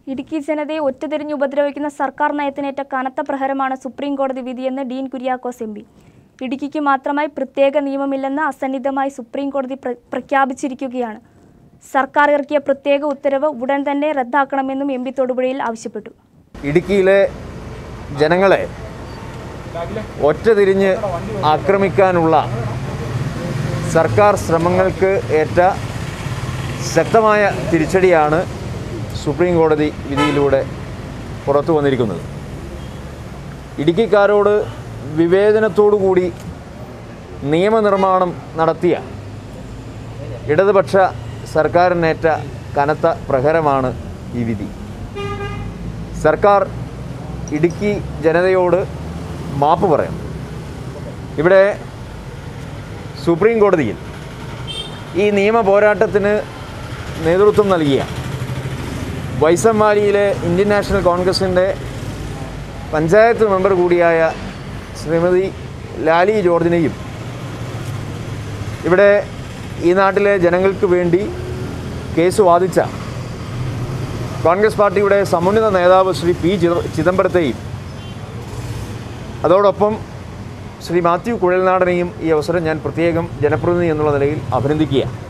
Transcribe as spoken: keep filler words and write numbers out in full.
ഇടുക്കി ജനതയെ ഒറ്റതിരിഞ്ഞ് ഉപദ്രവിക്കുന്ന സർക്കാർ നയത്തിനേറ്റ കനത്ത പ്രഹരമാണ് സുപ്രീം കോടതി വിധിയെന്ന് ഡീൻ കുര്യാക്കോസ് എം പി. ഇടുക്കിക്ക് മാത്രമായി പ്രത്യേക നിയമമില്ലെന്ന് അസന്നിഗ്ധമായി സുപ്രീം കോടതി പ്രഖ്യാപിച്ചിരിക്കുകയാണ്. സർക്കാർ ഇറക്കിയ പ്രത്യേക ഉത്തരവ് ഉടൻ തന്നെ റദ്ദാക്കണമെന്നും എം പി തൊടുപുഴയിൽ ആവശ്യപ്പെട്ടു. ഇടുക്കിയിലെ ജനങ്ങളെ ഒറ്റതിരിഞ്ഞ് ആക്രമിക്കാനുള്ള സർക്കാർ ശ്രമങ്ങൾക്ക് ഏറ്റ ശക്തമായ തിരിച്ചടിയാണ് സുപ്രീം കോടതി വിധിയിലൂടെ പുറത്തു വന്നിരിക്കുന്നത്. ഇടുക്കിക്കാരോട് വിവേചനത്തോടു കൂടി നിയമനിർമ്മാണം നടത്തിയ ഇടതുപക്ഷ സർക്കാരിനേറ്റ കനത്ത പ്രഹരമാണ് ഈ വിധി. സർക്കാർ ഇടുക്കി ജനതയോട് മാപ്പ് പറയണം. ഇവിടെ സുപ്രീം കോടതിയിൽ ഈ നിയമ പോരാട്ടത്തിന് നേതൃത്വം നൽകിയ വൈസമ്മാലിയിലെ ഇന്ത്യൻ നാഷണൽ കോൺഗ്രസിൻ്റെ പഞ്ചായത്ത് മെമ്പർ കൂടിയായ ശ്രീമതി ലാലി ജോർജിനെയും ഇവിടെ ഈ നാട്ടിലെ ജനങ്ങൾക്ക് വേണ്ടി കേസ് വാദിച്ച കോൺഗ്രസ് പാർട്ടിയുടെ സമുന്നത നേതാവ് ശ്രീ പി ചിദംബരത്തെയും അതോടൊപ്പം ശ്രീ മാത്യു കുഴൽനാടനെയും ഈ അവസരം ഞാൻ പ്രത്യേകം ജനപ്രതിനിധി എന്നുള്ള നിലയിൽ അഭിനന്ദിക്കുക.